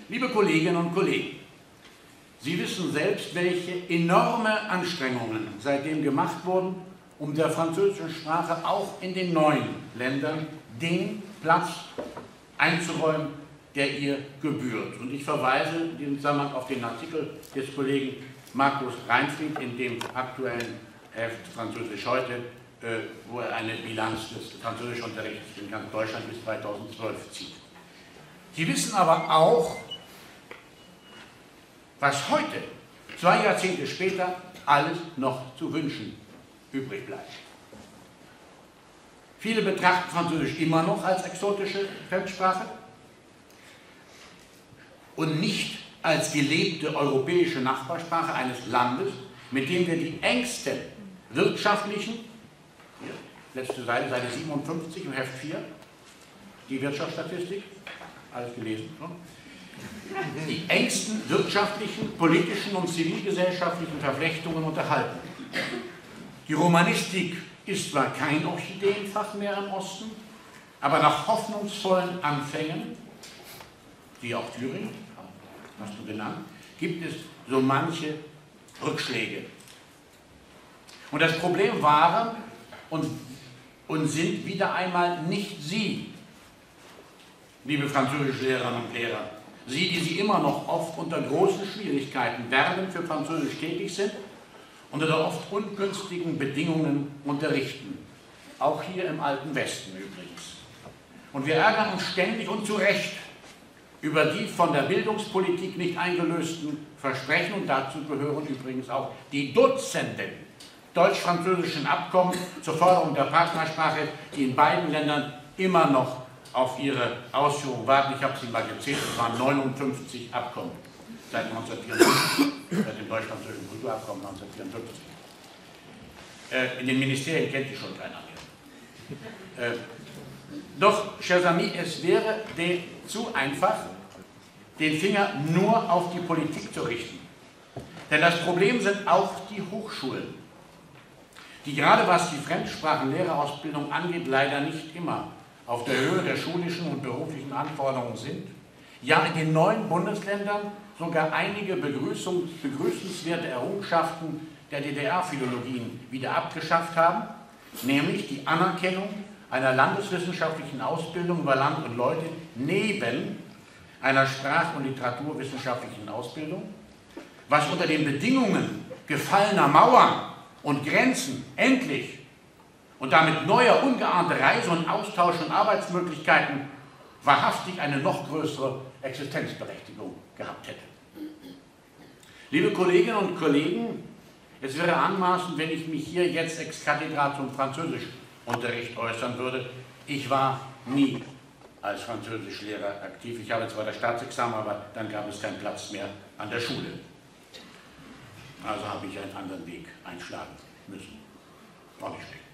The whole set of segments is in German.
Liebe Kolleginnen und Kollegen, Sie wissen selbst, welche enorme Anstrengungen seitdem gemacht wurden, um der französischen Sprache auch in den neuen Ländern den Platz einzuräumen, der ihr gebührt. Und ich verweise in diesem Zusammenhang auf den Artikel des Kollegen Markus Reinfried in dem aktuellen Heft Französisch heute, wo er eine Bilanz des Französischunterrichts in ganz Deutschland bis 2012 zieht. Sie wissen aber auch, was heute, 2 Jahrzehnte später, alles noch zu wünschen übrig bleibt. Viele betrachten Französisch immer noch als exotische Fremdsprache und nicht als gelebte europäische Nachbarsprache eines Landes, mit dem wir die engsten wirtschaftlichen, hier, letzte Seite, Seite 57 im Heft 4, die Wirtschaftsstatistik, alles gelesen, ne? Die engsten wirtschaftlichen, politischen und zivilgesellschaftlichen Verflechtungen unterhalten. Die Romanistik ist zwar kein Orchideenfach mehr im Osten, aber nach hoffnungsvollen Anfängen, wie auch Thüringen, hast du genannt, gibt es so manche Rückschläge. Und das Problem waren und sind wieder einmal nicht Sie, liebe Französischlehrerinnen und Lehrer, Sie, die Sie immer noch oft unter großen Schwierigkeiten werbend für Französisch tätig sind und unter oft ungünstigen Bedingungen unterrichten. Auch hier im alten Westen übrigens. Und wir ärgern uns ständig und zu Recht über die von der Bildungspolitik nicht eingelösten Versprechen, und dazu gehören übrigens auch die Dutzenden deutsch-französischen Abkommen zur Förderung der Partnersprache, die in beiden Ländern immer noch auf ihre Ausführung warten. Ich habe sie mal gezählt, es waren 59 Abkommen seit 1954, seit dem deutsch-französischen Kulturabkommen 1954. In den Ministerien kennt die schon keiner mehr. Doch, chers amis, es wäre zu einfach, den Finger nur auf die Politik zu richten. Denn das Problem sind auch die Hochschulen, die gerade was die Fremdsprachenlehrerausbildung angeht, leider nicht immer auf der Höhe der schulischen und beruflichen Anforderungen sind. Ja, in den neuen Bundesländern sogar einige begrüßenswerte Errungenschaften der DDR-Philologien wieder abgeschafft haben, nämlich die Anerkennung einer landeswissenschaftlichen Ausbildung über Land und Leute neben einer Sprach- und Literaturwissenschaftlichen Ausbildung, was unter den Bedingungen gefallener Mauern und Grenzen endlich und damit neuer, ungeahnter Reise- und Austausch- und Arbeitsmöglichkeiten wahrhaftig eine noch größere Existenzberechtigung gehabt hätte. Liebe Kolleginnen und Kollegen, es wäre anmaßend, wenn ich mich hier jetzt ex cathedra zum Französischunterricht äußern würde. Ich war nie als Französischlehrer aktiv. Ich habe zwar das Staatsexamen, aber dann gab es keinen Platz mehr an der Schule. Also habe ich einen anderen Weg einschlagen müssen. War nicht schlecht.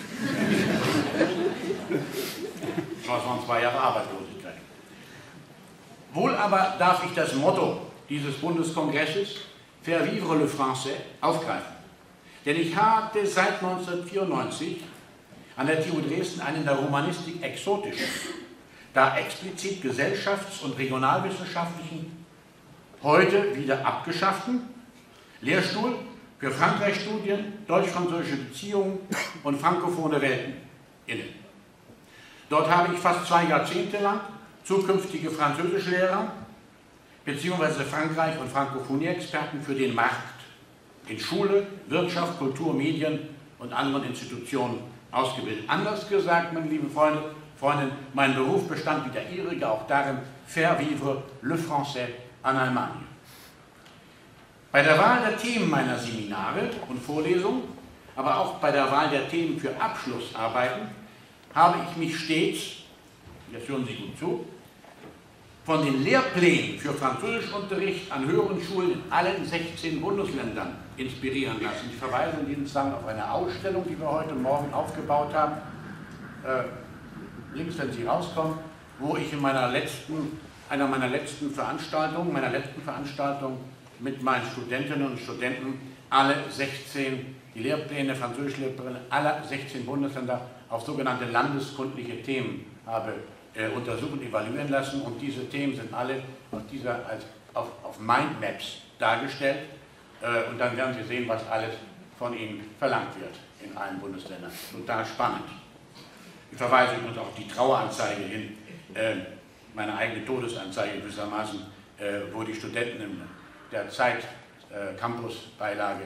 Das waren 2 Jahre Arbeitslosigkeit. Wohl aber darf ich das Motto dieses Bundeskongresses, Faire vivre le français, aufgreifen. Denn ich hatte seit 1994 an der TU Dresden einen der Romanistik exotischen, da explizit gesellschafts- und regionalwissenschaftlichen, heute wieder abgeschafften Lehrstuhl für Frankreich-Studien, deutsch-französische Beziehungen und frankophone Welten inne. Dort habe ich fast 2 Jahrzehnte lang zukünftige Französischlehrer bzw. Frankreich- und Frankophonie-Experten für den Markt in Schule, Wirtschaft, Kultur, Medien und anderen Institutionen ausgebildet. Anders gesagt, meine lieben Freundinnen, mein Beruf bestand wie der Ihrige auch darin, faire vivre le français en Allemagne. Bei der Wahl der Themen meiner Seminare und Vorlesungen, aber auch bei der Wahl der Themen für Abschlussarbeiten, habe ich mich stets, jetzt hören Sie gut zu, von den Lehrplänen für Französischunterricht an höheren Schulen in allen 16 Bundesländern inspirieren lassen. Ich verweise in diesem Zusammenhang auf eine Ausstellung, die wir heute Morgen aufgebaut haben, links, wenn Sie rauskommen, wo ich in einer meiner letzten Veranstaltungen mit meinen Studentinnen und Studenten alle 16, die Lehrpläne, Französischlehrpläne aller 16 Bundesländer auf sogenannte landeskundliche Themen habe untersuchen, evaluieren lassen, und diese Themen sind alle auf Mindmaps dargestellt, und dann werden Sie sehen, was alles von Ihnen verlangt wird in allen Bundesländern. Total spannend. Ich verweise übrigens auf die Traueranzeige hin, meine eigene Todesanzeige gewissermaßen, wo die Studenten in der Zeit Campus-Beilage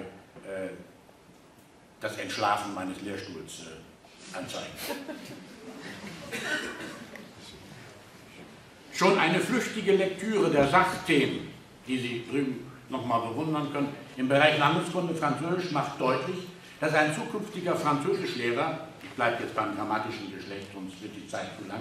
das Entschlafen meines Lehrstuhls anzeigen. Schon eine flüchtige Lektüre der Sachthemen, die Sie drüben nochmal bewundern können, im Bereich Landeskunde Französisch macht deutlich, dass ein zukünftiger Französischlehrer, ich bleibe jetzt beim grammatischen Geschlecht, sonst wird die Zeit zu lang,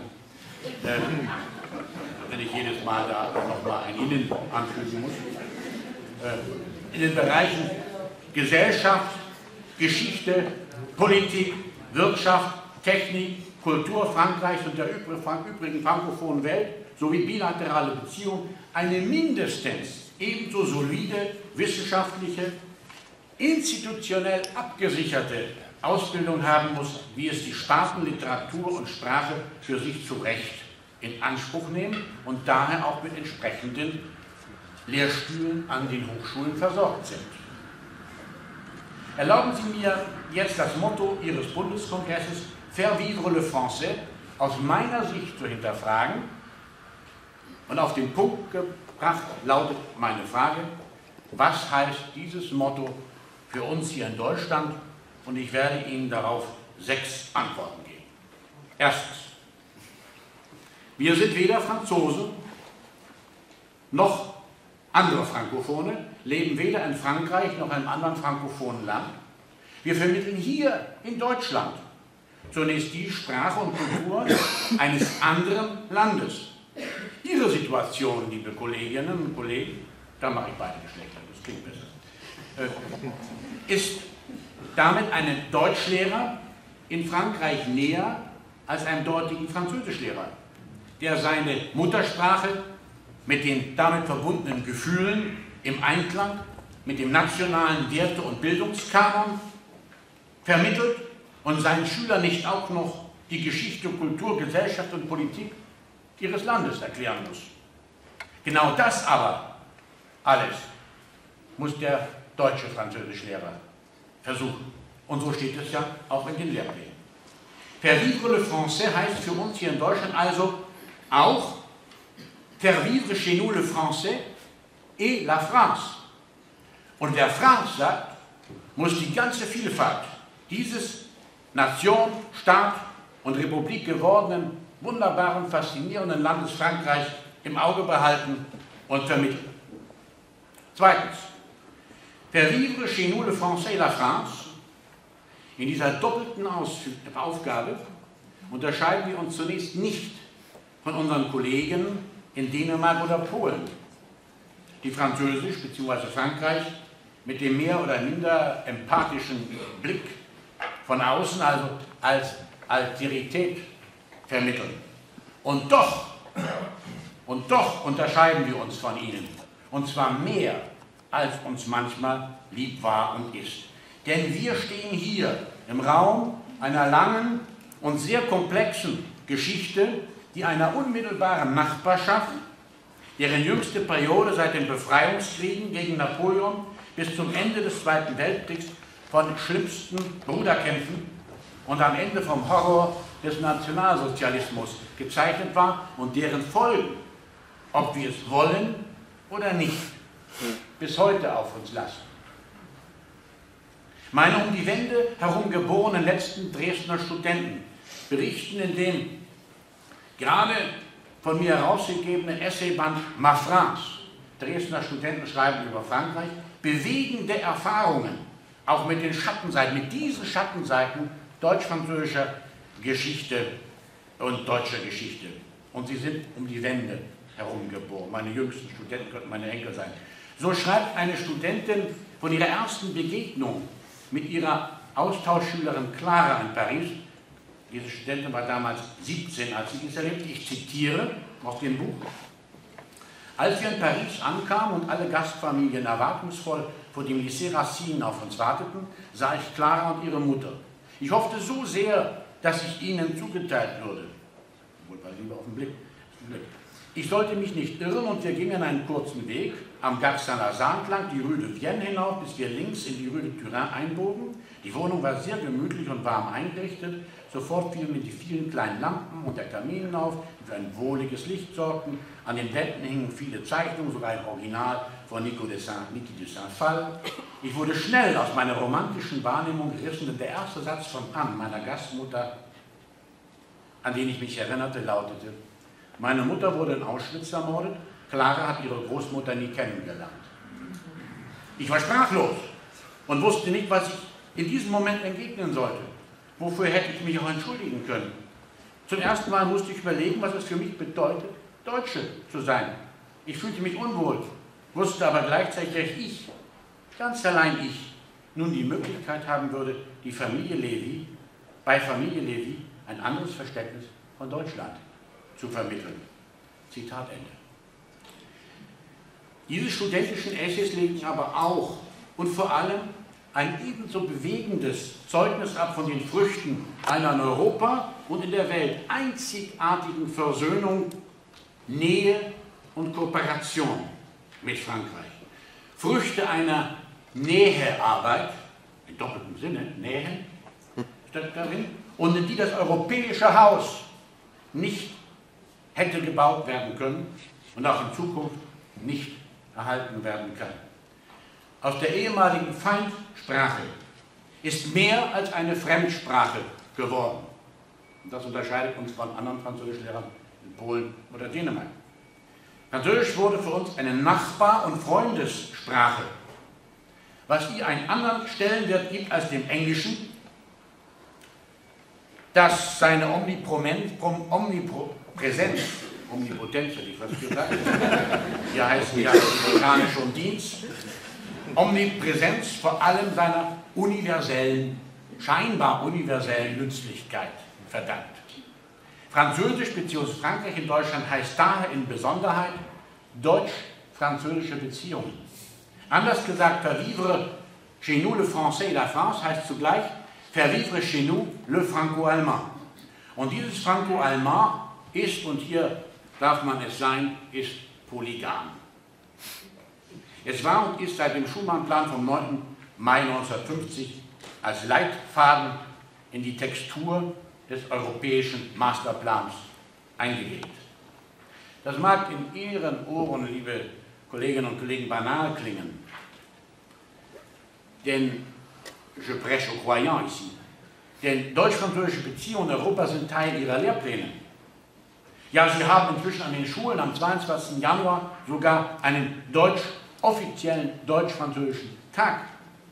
wenn ich jedes Mal da nochmal ein Innen anfügen muss, in den Bereichen Gesellschaft, Geschichte, Politik, Wirtschaft, Technik, Kultur Frankreichs und der übrigen frankophonen Welt sowie bilaterale Beziehungen eine mindestens ebenso solide, wissenschaftliche, institutionell abgesicherte Ausbildung haben muss, wie es die Sparten Literatur und Sprache für sich zu Recht in Anspruch nehmen und daher auch mit entsprechenden Lehrstühlen an den Hochschulen versorgt sind. Erlauben Sie mir jetzt das Motto Ihres Bundeskongresses Faire vivre le français aus meiner Sicht zu hinterfragen, und auf den Punkt gebracht lautet meine Frage: Was heißt dieses Motto für uns hier in Deutschland? Und ich werde Ihnen darauf 6 Antworten geben. Erstens: Wir sind weder Franzosen noch andere Frankophone, leben weder in Frankreich noch in einem anderen frankophonen Land. Wir vermitteln hier in Deutschland zunächst die Sprache und Kultur eines anderen Landes. Ihre Situation, liebe Kolleginnen und Kollegen, da mache ich beide Geschlechter, das klingt besser, ist damit einem Deutschlehrer in Frankreich näher als einem dortigen Französischlehrer, der seine Muttersprache mit den damit verbundenen Gefühlen im Einklang mit dem nationalen Werte- und Bildungskanon vermittelt und seinen Schülern nicht auch noch die Geschichte, Kultur, Gesellschaft und Politik ihres Landes erklären muss. Genau das aber alles muss der deutsche Französischlehrer versuchen. Und so steht es ja auch in den Lehrplänen. Faire vivre le français heißt für uns hier in Deutschland also auch faire vivre chez nous le français et la France. Und wer France sagt, muss die ganze Vielfalt dieses Nation, Staat und Republik gewordenen, wunderbaren, faszinierenden Landes Frankreich im Auge behalten und vermitteln. Zweitens: Faire vivre chez nous le français et la France. In dieser doppelten Aufgabe unterscheiden wir uns zunächst nicht von unseren Kollegen in Dänemark oder Polen, die Französisch bzw. Frankreich mit dem mehr oder minder empathischen Blick von außen, also als Alterität, vermitteln. Und doch unterscheiden wir uns von ihnen, und zwar mehr, als uns manchmal lieb war und ist. Denn wir stehen hier im Raum einer langen und sehr komplexen Geschichte, die einer unmittelbaren Nachbarschaft, deren jüngste Periode seit den Befreiungskriegen gegen Napoleon bis zum Ende des Zweiten Weltkriegs von schlimmsten Bruderkämpfen und am Ende vom Horror des Nationalsozialismus gezeichnet war und deren Folgen, ob wir es wollen oder nicht, bis heute auf uns lasten. Meine um die Wende herum geborenen letzten Dresdner Studenten berichten in dem gerade von mir herausgegebenen Essayband Ma France, Dresdner Studenten schreiben über Frankreich, bewegende Erfahrungen, auch mit den Schattenseiten, mit diesen Schattenseiten deutsch-französischer Geschichte und deutscher Geschichte. Und sie sind um die Wende herum geboren. Meine jüngsten Studenten könnten meine Enkel sein. So schreibt eine Studentin von ihrer ersten Begegnung mit ihrer Austauschschülerin Clara in Paris. Diese Studentin war damals 17, als sie dies erlebte. Ich zitiere aus dem Buch. Als wir in Paris ankamen und alle Gastfamilien erwartungsvoll vor dem Lycée Racine auf uns warteten, sah ich Clara und ihre Mutter. Ich hoffte so sehr, dass ich ihnen zugeteilt würde. Wohlfahrt lieber auf den Blick. Ich sollte mich nicht irren und wir gingen einen kurzen Weg am Gare Saint-Lazare entlang, die Rue de Vienne hinauf, bis wir links in die Rue de Turin einbogen. Die Wohnung war sehr gemütlich und warm eingerichtet. Sofort fielen mir die vielen kleinen Lampen und der Kamin auf, die für ein wohliges Licht sorgten. An den Wänden hingen viele Zeichnungen, sogar ein Original von Niki de Saint-Phal. Ich wurde schnell aus meiner romantischen Wahrnehmung gerissen, denn der erste Satz von Anne, meiner Gastmutter, an den ich mich erinnerte, lautete: Meine Mutter wurde in Auschwitz ermordet, Clara hat ihre Großmutter nie kennengelernt. Ich war sprachlos und wusste nicht, was ich in diesem Moment entgegnen sollte. Wofür hätte ich mich auch entschuldigen können? Zum ersten Mal musste ich überlegen, was es für mich bedeutet, Deutsche zu sein. Ich fühlte mich unwohl, wusste aber gleichzeitig, dass ich, ganz allein ich, nun die Möglichkeit haben würde, bei Familie Levy ein anderes Verständnis von Deutschland zu vermitteln. Zitat Ende. Diese studentischen Essays legen aber auch und vor allem ein ebenso bewegendes Zeugnis ab von den Früchten einer in Europa und in der Welt einzigartigen Versöhnung, Nähe und Kooperation mit Frankreich. Früchte einer Nähearbeit, im doppelten Sinne, Nähe, steckt darin, und in die das europäische Haus nicht hätte gebaut werden können und auch in Zukunft nicht erhalten werden kann. Aus der ehemaligen Feindsprache ist mehr als eine Fremdsprache geworden. Und das unterscheidet uns von anderen Französischlehrern in Polen oder Dänemark. Französisch wurde für uns eine Nachbar- und Freundessprache, was ihr einen anderen Stellenwert gibt als dem Englischen, das seine Omnipotenz, hätte ich fast gesagt, hier heißt ja amerikanisch und Dienst, Omnipräsenz vor allem seiner scheinbar universellen Nützlichkeit verdankt. Französisch bzw. Frankreich in Deutschland heißt daher in Besonderheit deutsch-französische Beziehungen. Anders gesagt, faire vivre chez nous le français et la France heißt zugleich faire vivre chez nous le franco-allemand. Und dieses Franco-allemand ist, und hier darf man es sein, ist polygam. Es war und ist seit dem Schuman-Plan vom 9. Mai 1950 als Leitfaden in die Textur des europäischen Masterplans eingelegt. Das mag in Ihren Ohren, liebe Kolleginnen und Kollegen, banal klingen, denn je prêche aux croyants ici, denn deutsch-französische Beziehungen in Europa sind Teil ihrer Lehrpläne. Ja, sie haben inzwischen an den Schulen am 22. Januar sogar einen offiziellen deutsch-französischen Tag.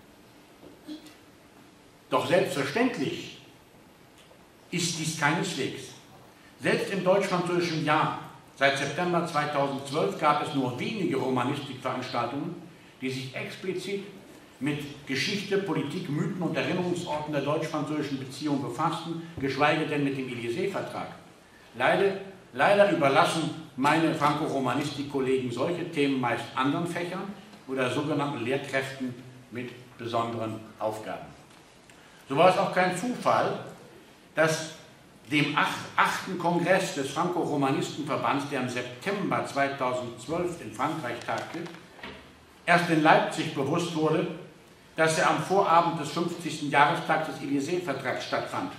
Doch selbstverständlich ist dies keineswegs. Selbst im deutsch-französischen Jahr, seit September 2012, gab es nur wenige Romanistikveranstaltungen, die sich explizit mit Geschichte, Politik, Mythen und Erinnerungsorten der deutsch-französischen Beziehung befassten, geschweige denn mit dem Élysée-Vertrag. Leider überlassen meine Franco-Romanistik-Kollegen solche Themen meist anderen Fächern oder sogenannten Lehrkräften mit besonderen Aufgaben. So war es auch kein Zufall, dass dem 8. Kongress des Franco-Romanistenverbands, der im September 2012 in Frankreich tagte, erst in Leipzig bewusst wurde, dass er am Vorabend des 50. Jahrestags des Élysée-Vertrags stattfand.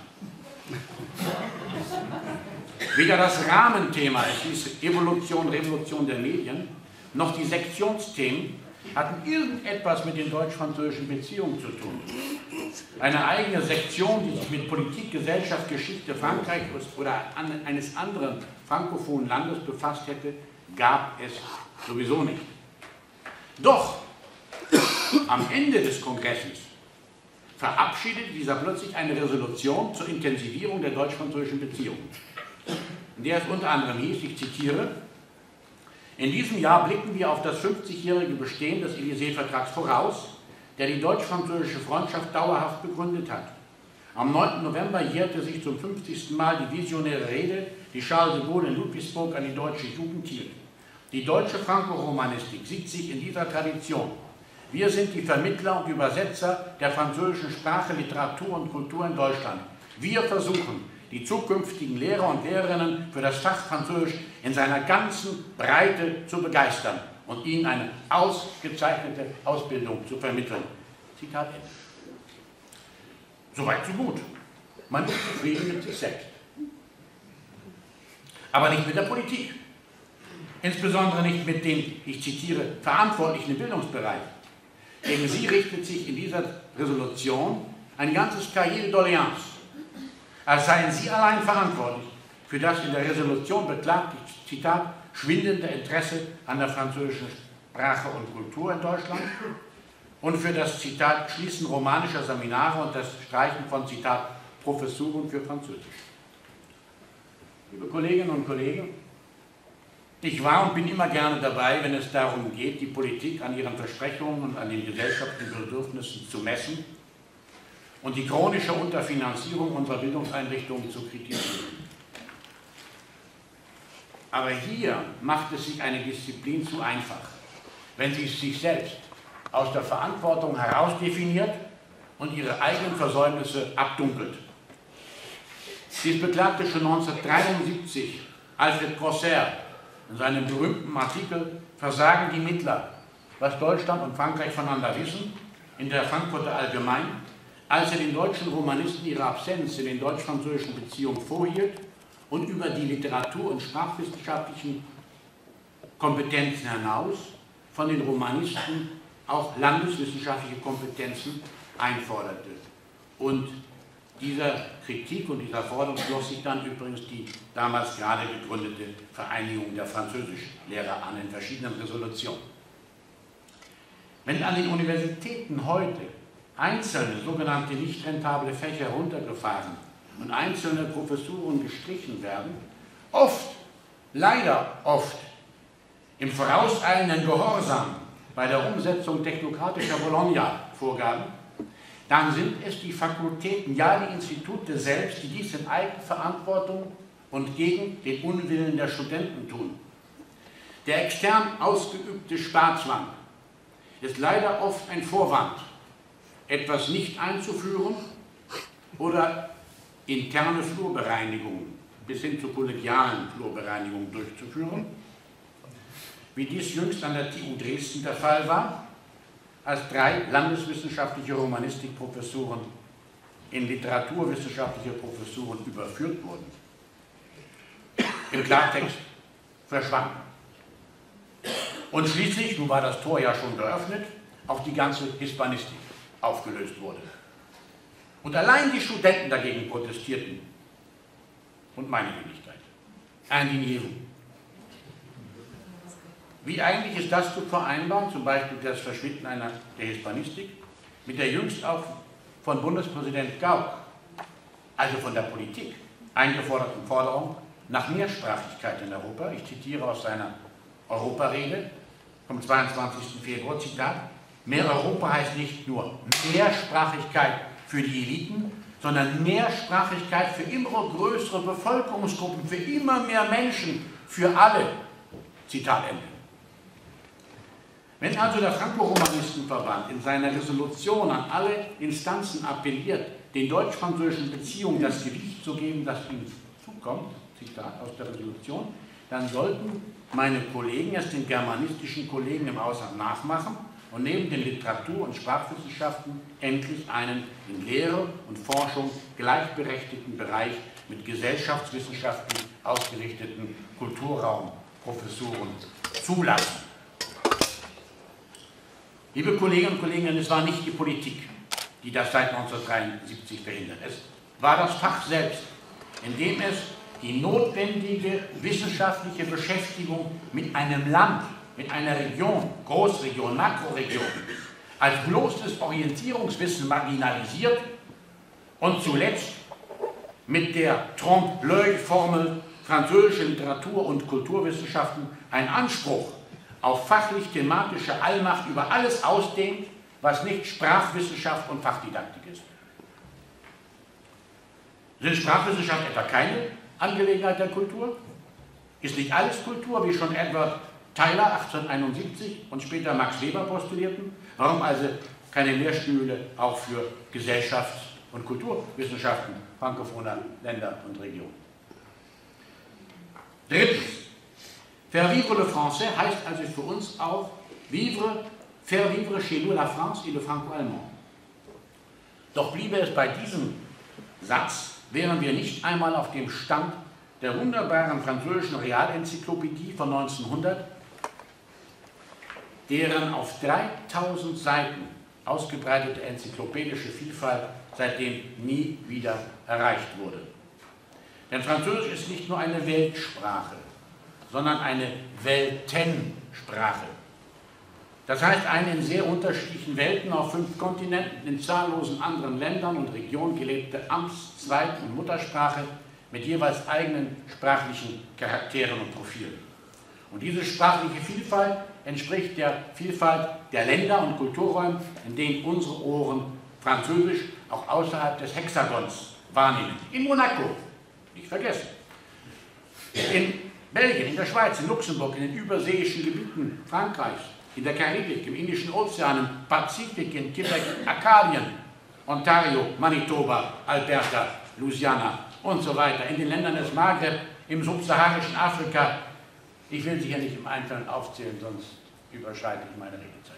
Weder das Rahmenthema, es hieß Evolution, Revolution der Medien, noch die Sektionsthemen hatten irgendetwas mit den deutsch-französischen Beziehungen zu tun. Eine eigene Sektion, die sich mit Politik, Gesellschaft, Geschichte Frankreichs oder eines anderen frankophonen Landes befasst hätte, gab es sowieso nicht. Doch am Ende des Kongresses verabschiedete dieser plötzlich eine Resolution zur Intensivierung der deutsch-französischen Beziehungen, in der es unter anderem hieß, ich zitiere: In diesem Jahr blicken wir auf das 50-jährige Bestehen des Élysée-Vertrags voraus, der die deutsch-französische Freundschaft dauerhaft begründet hat. Am 9. November jährte sich zum 50. Mal die visionäre Rede, die Charles de Gaulle in Ludwigsburg an die deutsche Jugend hielt. Die deutsche Franco-Romanistik sieht sich in dieser Tradition. Wir sind die Vermittler und Übersetzer der französischen Sprache, Literatur und Kultur in Deutschland. Wir versuchen, die zukünftigen Lehrer und Lehrerinnen für das Fach Französisch in seiner ganzen Breite zu begeistern und ihnen eine ausgezeichnete Ausbildung zu vermitteln. Zitat Ende. Soweit so gut. Man ist zufrieden mit sich selbst. Aber nicht mit der Politik. Insbesondere nicht mit den, ich zitiere, Verantwortlichen im Bildungsbereich. Gegen sie richtet sich in dieser Resolution ein ganzes Cahier de doléances, als seien sie allein verantwortlich für das in der Resolution beklagte, Zitat, schwindende Interesse an der französischen Sprache und Kultur in Deutschland und für das, Zitat, Schließen romanischer Seminare und das Streichen von, Zitat, Professuren für Französisch. Liebe Kolleginnen und Kollegen, ich war und bin immer gerne dabei, wenn es darum geht, die Politik an ihren Versprechungen und an den gesellschaftlichen Bedürfnissen zu messen und die chronische Unterfinanzierung unserer Bildungseinrichtungen zu kritisieren. Aber hier macht es sich eine Disziplin zu einfach, wenn sie sich selbst aus der Verantwortung herausdefiniert und ihre eigenen Versäumnisse abdunkelt. Dies beklagte schon 1973 Alfred Prosser in seinem berühmten Artikel Versagen die Mittler, was Deutschland und Frankreich voneinander wissen, in der Frankfurter Allgemein, als er den deutschen Romanisten ihre Absenz in den deutsch-französischen Beziehungen vorhielt und über die Literatur- und sprachwissenschaftlichen Kompetenzen hinaus von den Romanisten auch landeswissenschaftliche Kompetenzen einforderte. Und dieser Kritik und dieser Forderung schloss sich dann übrigens die damals gerade gegründete Vereinigung der Französischlehrer an in verschiedenen Resolutionen. Wenn an den Universitäten heute einzelne sogenannte nicht rentable Fächer heruntergefahren und einzelne Professuren gestrichen werden, oft, leider oft, im vorauseilenden Gehorsam bei der Umsetzung technokratischer Bologna-Vorgaben, dann sind es die Fakultäten, ja die Institute selbst, die dies in Eigenverantwortung und gegen den Unwillen der Studenten tun. Der extern ausgeübte Sparzwang ist leider oft ein Vorwand, etwas nicht einzuführen oder interne Flurbereinigungen bis hin zu kollegialen Flurbereinigungen durchzuführen, wie dies jüngst an der TU Dresden der Fall war, als 3 landeswissenschaftliche Romanistikprofessuren in literaturwissenschaftliche Professuren überführt wurden. Im Klartext verschwanden. Und schließlich, nun war das Tor ja schon geöffnet, auch die ganze Hispanistik aufgelöst wurde. Und allein die Studenten dagegen protestierten. Und meine Wenigkeit. Indignierung. Wie eigentlich ist das zu vereinbaren, zum Beispiel das Verschwinden der Hispanistik, mit der jüngst auch von Bundespräsident Gauck, also von der Politik, eingeforderten Forderung nach Mehrsprachigkeit in Europa. Ich zitiere aus seiner Europarede vom 22. Februar, Zitat, mehr Europa heißt nicht nur Mehrsprachigkeit für die Eliten, sondern Mehrsprachigkeit für immer größere Bevölkerungsgruppen, für immer mehr Menschen, für alle. Zitat Ende. Wenn also der Franco-Romanistenverband in seiner Resolution an alle Instanzen appelliert, den deutsch-französischen Beziehungen das Gewicht zu geben, das ihnen zukommt, Zitat aus der Resolution, dann sollten meine Kollegen es den germanistischen Kollegen im Ausland nachmachen und neben den Literatur- und Sprachwissenschaften endlich einen in Lehre und Forschung gleichberechtigten Bereich mit Gesellschaftswissenschaften ausgerichteten Kulturraumprofessuren zulassen. Liebe Kolleginnen und Kollegen, es war nicht die Politik, die das seit 1973 verhindert. Es war das Fach selbst, in dem es die notwendige wissenschaftliche Beschäftigung mit einem Land, mit einer Region, Großregion, Makroregion, als bloßes Orientierungswissen marginalisiert und zuletzt mit der Trompe-l'œil-Formel französische Literatur- und Kulturwissenschaften einen Anspruch auf fachlich-thematische Allmacht über alles ausdehnt, was nicht Sprachwissenschaft und Fachdidaktik ist. Sind Sprachwissenschaft etwa keine Angelegenheit der Kultur? Ist nicht alles Kultur, wie schon Edward Tyler 1871 und später Max Weber postulierten? Warum also keine Lehrstühle auch für Gesellschafts- und Kulturwissenschaften frankophoner Länder und Regionen. Drittens, faire vivre le français heißt also für uns auch faire vivre chez nous la France et le franco-allemand. Doch bliebe es bei diesem Satz, wären wir nicht einmal auf dem Stand der wunderbaren französischen Realenzyklopädie von 1900, deren auf 3000 Seiten ausgebreitete enzyklopädische Vielfalt seitdem nie wieder erreicht wurde. Denn Französisch ist nicht nur eine Weltsprache, sondern eine Weltensprache. Das heißt, eine in sehr unterschiedlichen Welten auf 5 Kontinenten, in zahllosen anderen Ländern und Regionen gelebte Amts-, Zweit- und Muttersprache mit jeweils eigenen sprachlichen Charakteren und Profilen. Und diese sprachliche Vielfalt entspricht der Vielfalt der Länder und Kulturräume, in denen unsere Ohren Französisch auch außerhalb des Hexagons wahrnehmen. In Monaco, nicht vergessen. In Belgien, in der Schweiz, in Luxemburg, in den überseeischen Gebieten Frankreichs, in der Karibik, im Indischen Ozean, im Pazifik, in Quebec, Arkadien, Ontario, Manitoba, Alberta, Louisiana und so weiter, in den Ländern des Maghreb, im subsaharischen Afrika. Ich will sie hier nicht im Einzelnen aufzählen, sonst überschreite ich meine Redezeit.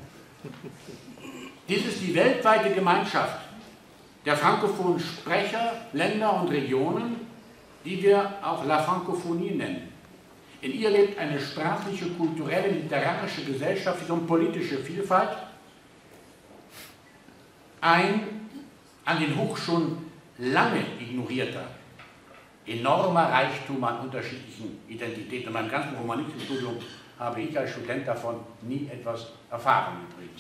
Dies ist die weltweite Gemeinschaft der frankophonen Sprecher, Länder und Regionen, die wir auch La Francophonie nennen. In ihr lebt eine sprachliche, kulturelle, literarische, gesellschaftliche und politische Vielfalt, ein an den Hochschulen lange ignorierter, enormer Reichtum an unterschiedlichen Identitäten. In meinem ganzen Romanistikstudium habe ich als Student davon nie etwas erfahren übrigens.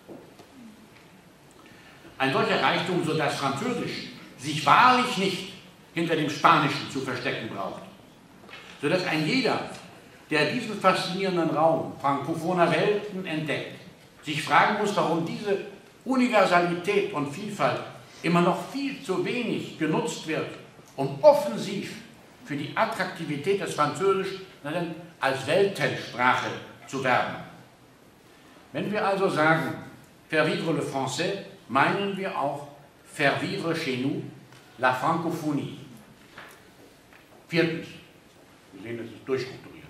Ein solcher Reichtum, sodass Französisch sich wahrlich nicht hinter dem Spanischen zu verstecken braucht, sodass ein jeder, der diesen faszinierenden Raum frankophoner Welten entdeckt, sich fragen muss, warum diese Universalität und Vielfalt immer noch viel zu wenig genutzt wird, um offensiv für die Attraktivität des Französisch als Weltensprache zu werben. Wenn wir also sagen, faire vivre le français, meinen wir auch faire vivre chez nous la Francophonie. Viertens, wir sehen, es ist durchstrukturiert.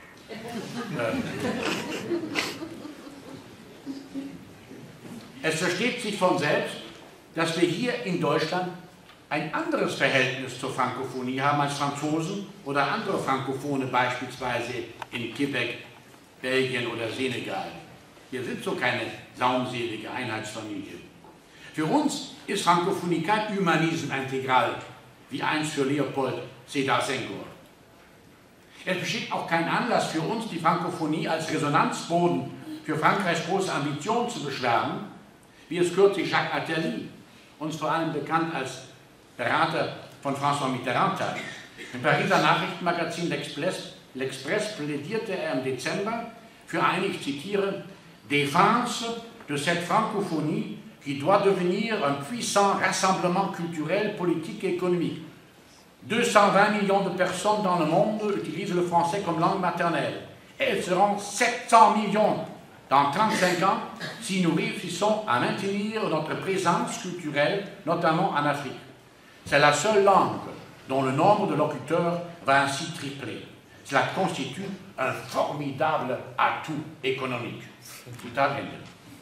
Es versteht sich von selbst, dass wir hier in Deutschland ein anderes Verhältnis zur Frankophonie haben als Franzosen oder andere Frankophone, beispielsweise in Quebec, Belgien oder Senegal. Wir sind so keine saumselige Einheitsfamilie. Für uns ist Frankophonie kein Humanisme intégral, wie einst für Leopold Sédar Senghor. Es besteht auch kein Anlass für uns, die Frankophonie als Resonanzboden für Frankreichs große Ambitionen zu beschweren, wie es kürzlich Jacques Attali, uns vor allem bekannt als Berater von François Mitterrand, tat. Im Pariser Nachrichtenmagazin L'Express plädierte er im Dezember für eine, ich zitiere, Défense de cette francophonie qui doit devenir un puissant rassemblement culturel, politique et économique. 220 millions de personnes dans le monde utilisent le français comme langue maternelle. Elles seront 700 millions dans 35 ans si nous réussissons à maintenir notre présence culturelle, notamment en Afrique. C'est la seule langue dont le nombre de locuteurs va ainsi tripler. Cela constitue un formidable atout économique. Zitat Ende.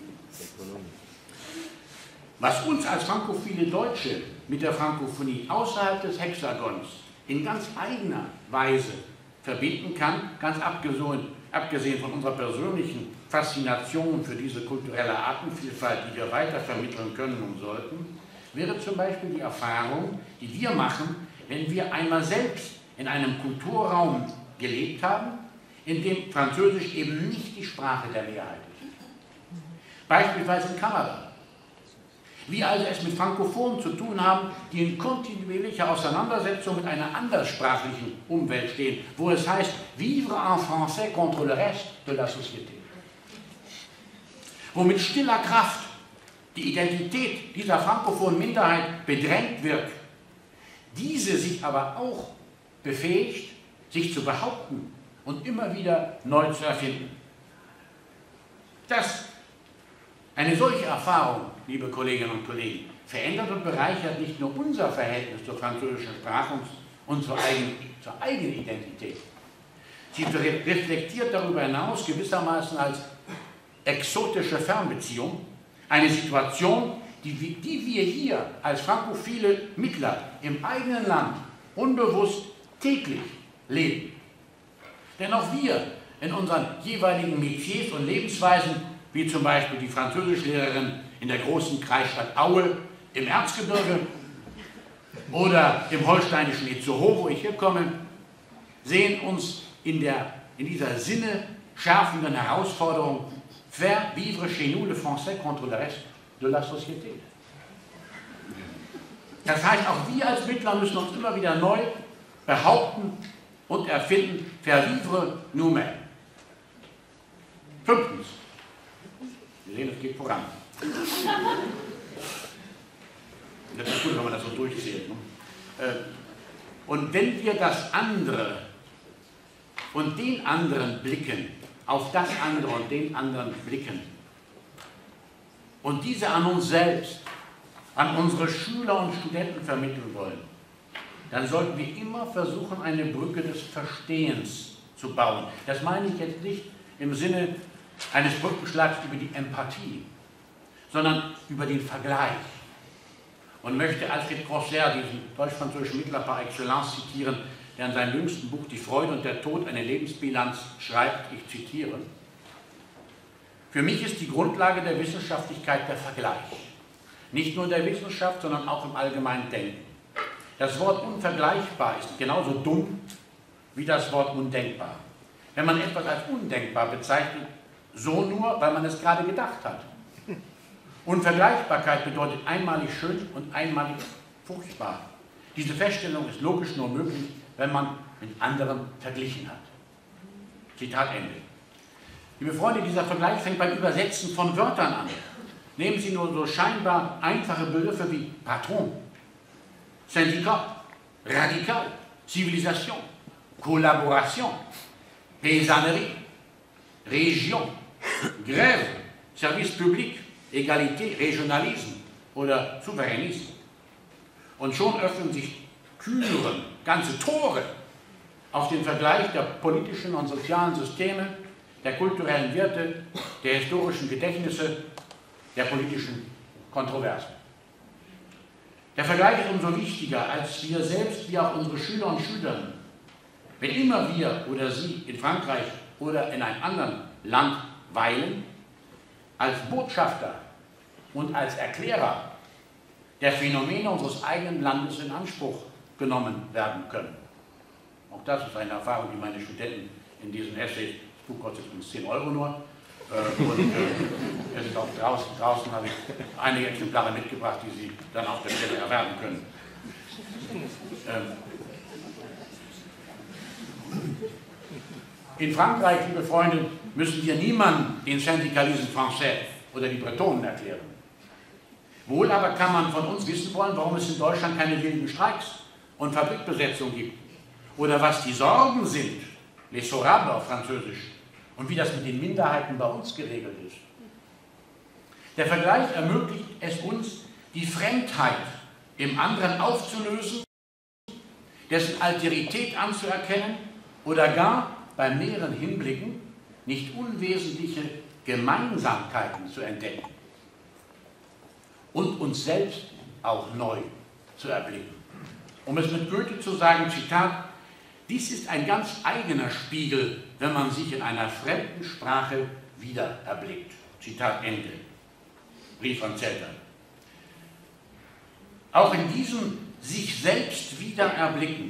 Was uns als frankophile Deutsche mit der Frankophonie außerhalb des Hexagons in ganz eigener Weise verbinden kann, ganz abgesehen von unserer persönlichen Faszination für diese kulturelle Artenvielfalt, die wir weiter vermitteln können und sollten, wäre zum Beispiel die Erfahrung, die wir machen, wenn wir einmal selbst in einem Kulturraum gelebt haben, in dem Französisch eben nicht die Sprache der Mehrheit ist. Beispielsweise in Kanada. Wir also es mit Frankophonen zu tun haben, die in kontinuierlicher Auseinandersetzung mit einer anderssprachlichen Umwelt stehen, wo es heißt, vivre en français contre le reste de la société. Wo mit stiller Kraft die Identität dieser frankophonen Minderheit bedrängt wird, diese sich aber auch befähigt, sich zu behaupten und immer wieder neu zu erfinden. Eine solche Erfahrung, liebe Kolleginnen und Kollegen, verändert und bereichert nicht nur unser Verhältnis zur französischen Sprache und zur eigenen Identität. Sie reflektiert darüber hinaus gewissermaßen als exotische Fernbeziehung eine Situation, die wir hier als frankophile Mittler im eigenen Land unbewusst täglich leben. Denn auch wir in unseren jeweiligen Metiers und Lebensweisen, wie zum Beispiel die Französischlehrerin in der großen Kreisstadt Aue im Erzgebirge oder im holsteinischen Itzehoe, wo ich herkomme, sehen uns in dieser sinneschärfenden Herausforderung faire vivre chez nous le français contre le reste de la société. Das heißt, auch wir als Mittler müssen uns immer wieder neu behaupten und erfinden, faire vivre nous-mêmes. 5. Wir sehen, es geht voran. Das ist gut, wenn man das so durchzählt. Ne? Und wenn wir das andere und den anderen blicken, auf das andere und den anderen blicken und diese an uns selbst, an unsere Schüler und Studenten vermitteln wollen, dann sollten wir immer versuchen, eine Brücke des Verstehens zu bauen. Das meine ich jetzt nicht im Sinne eines Brückenschlags über die Empathie, sondern über den Vergleich. Und möchte Alfred Grosser, diesen deutsch-französischen Mittler par excellence, zitieren, der in seinem jüngsten Buch Die Freude und der Tod eine Lebensbilanz schreibt, ich zitiere: Für mich ist die Grundlage der Wissenschaftlichkeit der Vergleich. Nicht nur der Wissenschaft, sondern auch im allgemeinen Denken. Das Wort unvergleichbar ist genauso dumm wie das Wort undenkbar. Wenn man etwas als undenkbar bezeichnet, so nur, weil man es gerade gedacht hat. Unvergleichbarkeit bedeutet einmalig schön und einmalig furchtbar. Diese Feststellung ist logisch nur möglich, wenn man mit anderen verglichen hat. Zitat Ende. Liebe Freunde, dieser Vergleich fängt beim Übersetzen von Wörtern an. Nehmen Sie nur so scheinbar einfache Begriffe wie Patron, Syndicat, Radical, Zivilisation, Collaboration, Paysannerie, Région, Grève, Service Public, Egalité, Regionalisme oder Souveränisme. Und schon öffnen sich Türen, ganze Tore auf den Vergleich der politischen und sozialen Systeme, der kulturellen Werte, der historischen Gedächtnisse, der politischen Kontroversen. Der Vergleich ist umso wichtiger, als wir selbst, wie auch unsere Schüler und Schülerinnen, wenn immer wir oder sie in Frankreich oder in einem anderen Land weilen, als Botschafter und als Erklärer der Phänomene unseres eigenen Landes in Anspruch genommen werden können. Auch das ist eine Erfahrung, die meine Studenten in diesem Essay, das Buch kostet übrigens 10 € nur, und es ist auch draußen habe ich einige Exemplare mitgebracht, die Sie dann auf der Stelle erwerben können. In Frankreich, liebe Freunde, müssen wir niemandem den Syndicalisme français oder die Bretonen erklären. Wohl aber kann man von uns wissen wollen, warum es in Deutschland keine wilden Streiks und Fabrikbesetzungen gibt. Oder was die Sorgen sind, les sorables auf Französisch, und wie das mit den Minderheiten bei uns geregelt ist. Der Vergleich ermöglicht es uns, die Fremdheit im anderen aufzulösen, dessen Alterität anzuerkennen oder gar beim näheren Hinblicken nicht unwesentliche Gemeinsamkeiten zu entdecken und uns selbst auch neu zu erblicken. Um es mit Goethe zu sagen, Zitat: Dies ist ein ganz eigener Spiegel, wenn man sich in einer fremden Sprache wieder erblickt. Zitat Ende. Brief an Zelter. Auch in diesem sich selbst wieder erblicken,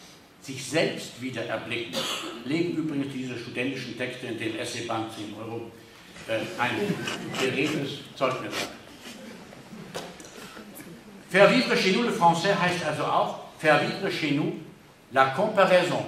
legen übrigens diese studentischen Texte in den Essayband 10 € ein geregeltes Zeugnis ab. Faire vivre chez nous le français heißt also auch faire vivre chez nous la comparaison.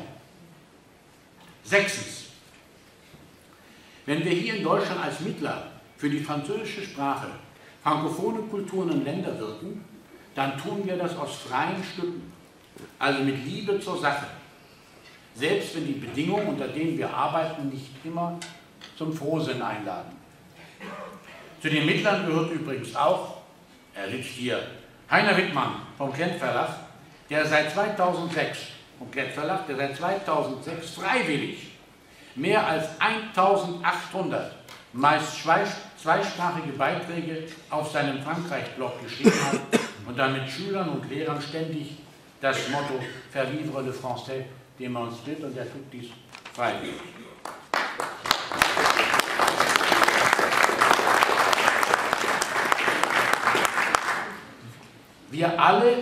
6. Wenn wir hier in Deutschland als Mittler für die französische Sprache, frankophone Kulturen und Länder wirken, dann tun wir das aus freien Stücken, also mit Liebe zur Sache, selbst wenn die Bedingungen, unter denen wir arbeiten, nicht immer zum Frohsinn einladen. Zu den Mittlern gehört übrigens auch, er sitzt hier Heiner Wittmann vom Klett Verlag, der seit 2006, vom Klett Verlag, der seit 2006 freiwillig mehr als 1800 meist zweisprachige Beiträge auf seinem Frankreich-Blog geschrieben hat und damit Schülern und Lehrern ständig das Motto Faire vivre le français demonstriert, und er tut dies freiwillig. Wir alle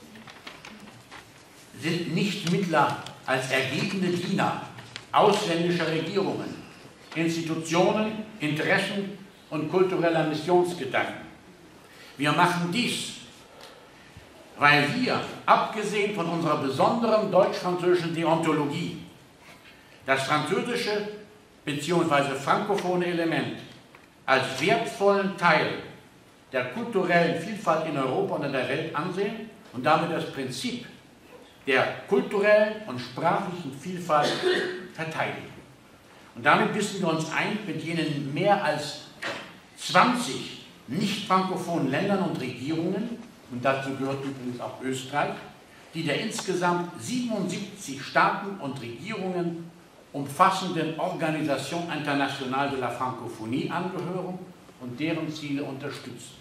sind nicht Mittler als ergebene Diener ausländischer Regierungen, Institutionen, Interessen und kultureller Missionsgedanken. Wir machen dies, weil wir, abgesehen von unserer besonderen deutsch-französischen Deontologie, das französische bzw. frankophone Element als wertvollen Teil der kulturellen Vielfalt in Europa und in der Welt ansehen und damit das Prinzip der kulturellen und sprachlichen Vielfalt verteidigen. Und damit wissen wir uns ein mit jenen mehr als 20 nicht-frankophonen Ländern und Regierungen, und dazu gehört übrigens auch Österreich, die der insgesamt 77 Staaten und Regierungen umfassenden Organisation Internationale de la Francophonie angehören und deren Ziele unterstützen.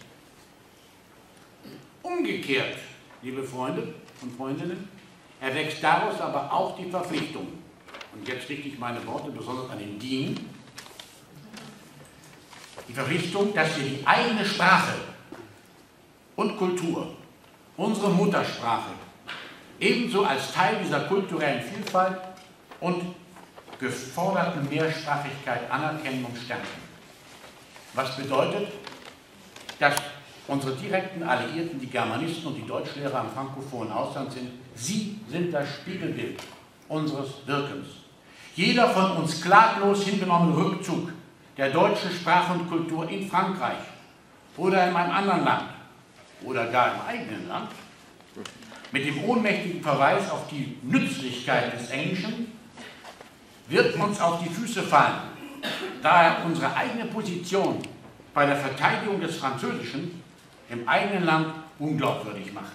Umgekehrt, liebe Freunde und Freundinnen, erwächst daraus aber auch die Verpflichtung, und jetzt richte ich meine Worte besonders an den Dean, die Verpflichtung, dass wir die eigene Sprache und Kultur, unsere Muttersprache, ebenso als Teil dieser kulturellen Vielfalt und geforderten Mehrsprachigkeit anerkennen und stärken. Was bedeutet, dass unsere direkten Alliierten, die Germanisten und die Deutschlehrer im frankophonen Ausland sind, sie sind das Spiegelbild unseres Wirkens. Jeder von uns klaglos hingenommene Rückzug der deutschen Sprache und Kultur in Frankreich oder in einem anderen Land oder gar im eigenen Land, mit dem ohnmächtigen Verweis auf die Nützlichkeit des Englischen, wird uns auf die Füße fallen, da er unsere eigene Position bei der Verteidigung des Französischen im eigenen Land unglaubwürdig macht.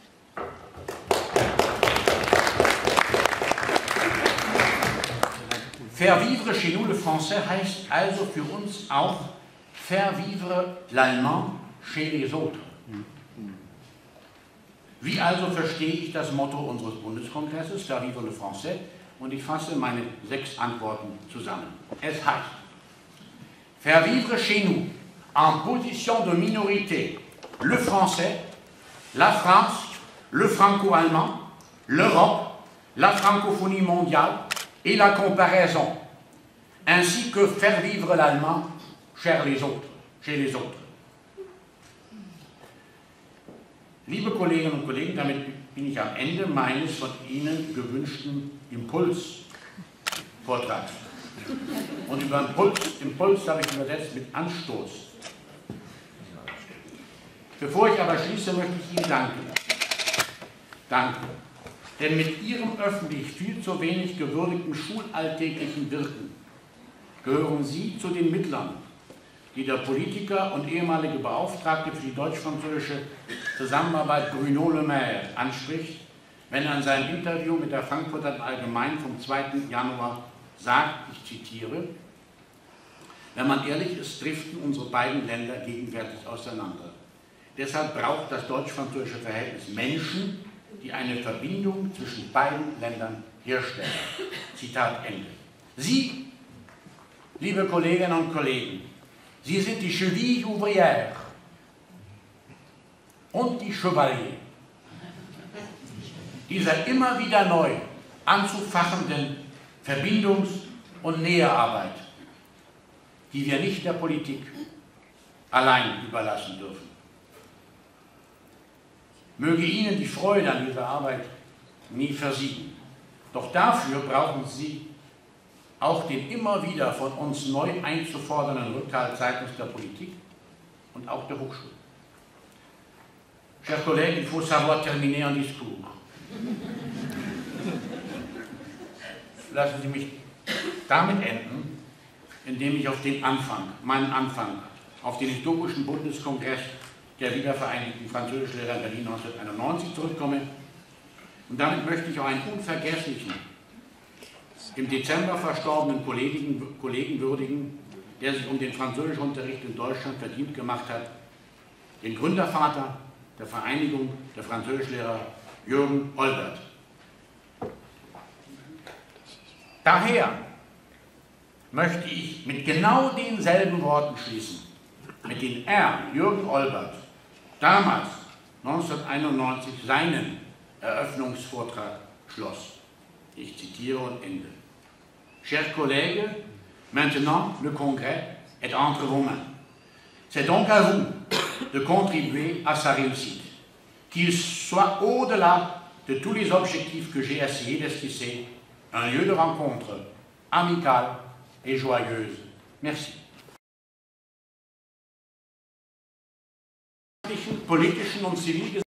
Faire vivre chez nous le français heißt also für uns auch faire vivre l'allemand chez les autres. Wie also verstehe ich das Motto unseres Bundeskongresses, faire vivre le français? Und ich fasse meine 6 Antworten zusammen. Es heißt, faire vivre chez nous, en position de minorité, le français, la France, le franco-allemand, l'Europe, la francophonie mondiale et la comparaison, ainsi que faire vivre l'allemand chez les autres. Liebe Kolleginnen und Kollegen, damit bin ich am Ende meines von Ihnen gewünschten Impulsvortrags. Und über Impuls habe ich übersetzt mit Anstoß. Bevor ich aber schließe, möchte ich Ihnen danken. Danke. Denn mit Ihrem öffentlich viel zu wenig gewürdigten schulalltäglichen Wirken gehören Sie zu den Mittlern, die der Politiker und ehemalige Beauftragte für die deutsch-französische Zusammenarbeit Bruno Le Maire anspricht, wenn er in seinem Interview mit der Frankfurter Allgemeinen vom 2. Januar sagt, ich zitiere, wenn man ehrlich ist, driften unsere beiden Länder gegenwärtig auseinander. Deshalb braucht das deutsch-französische Verhältnis Menschen, die eine Verbindung zwischen beiden Ländern herstellen. Zitat Ende. Sie, liebe Kolleginnen und Kollegen, Sie sind die Cheville ouvrière und die Chevalier dieser immer wieder neu anzufachenden Verbindungs- und Nähearbeit, die wir nicht der Politik allein überlassen dürfen. Möge Ihnen die Freude an dieser Arbeit nie versiegen. Doch dafür brauchen Sie auch den immer wieder von uns neu einzufordernden Rückhalt seitens der Politik und auch der Hochschule. Chers collègues, il faut savoir terminer un discours. Lassen Sie mich damit enden, indem ich auf den Anfang, meinen Anfang, auf den historischen Bundeskongress der wiedervereinigten Französischlehrer in Berlin 1991 zurückkomme. Und damit möchte ich auch einen unvergesslichen, im Dezember verstorbenen Kollegen würdigen, der sich um den Französischunterricht in Deutschland verdient gemacht hat, den Gründervater der Vereinigung der Französischlehrer, Jürgen Olbert. Daher möchte ich mit genau denselben Worten schließen, mit denen Jürgen Olbert, damals 1991 seinen Eröffnungsvortrag schloss. Ich zitiere und ende. Chers collègues, maintenant le congrès est entre vos mains. C'est donc à vous de contribuer à sa réussite, qu'il soit au-delà de tous les objectifs que j'ai essayé d'esquisser, un lieu de rencontre amicale et joyeuse. Merci. Politischen und